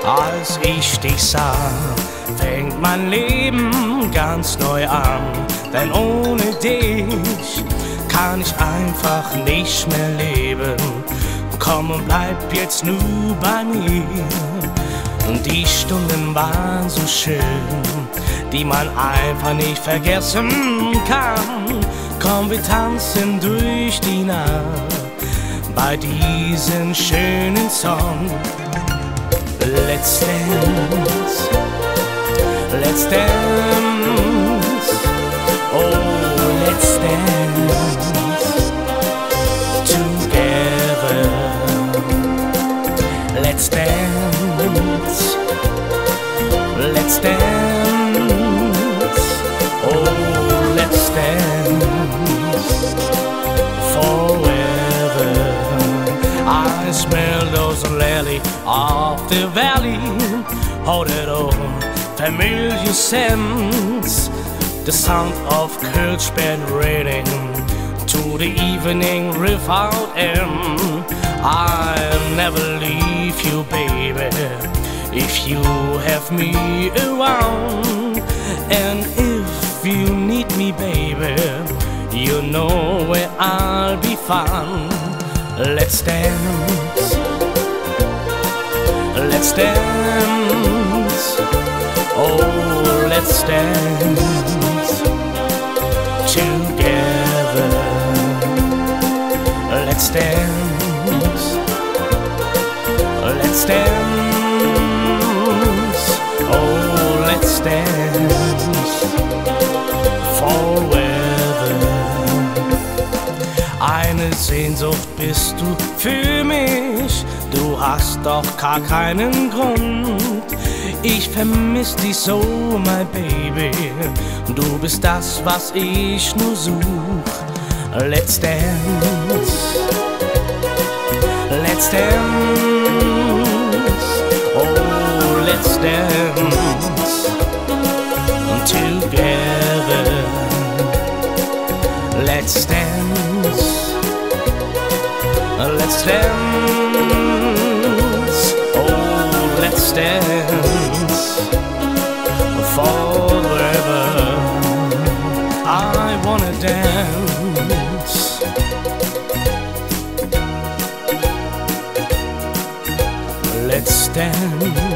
Als ich dich sah, fängt mein Leben ganz neu an. Denn ohne dich kann ich einfach nicht mehr leben. Komm und bleib jetzt nur bei mir. Und die Stunden waren so schön, die man einfach nicht vergessen kann. Komm, wir tanzen durch die Nacht bei diesem schönen Song. Let's dance, let's dance, oh let's dance together. Let's dance, let's dance, oh let's dance forever. I smell those lilies of the valley, oh that old familiar scents, the sound of Kirchband raining to the evening without end. I'll never leave you, baby, if you have me around. And if you need me, baby, you know where I'll be found. Let's dance, let's dance, oh let's dance together. Let's dance, let's dance, oh let's dance forever. Eine Sehnsucht bist du für mich, du hast doch gar keinen Grund. Ich vermiss dich so, my baby, du bist das, was ich nur such. Let's dance, let's dance, oh let's dance together. Let's dance, let's dance, oh let's dance forever. I wanna dance, let's dance.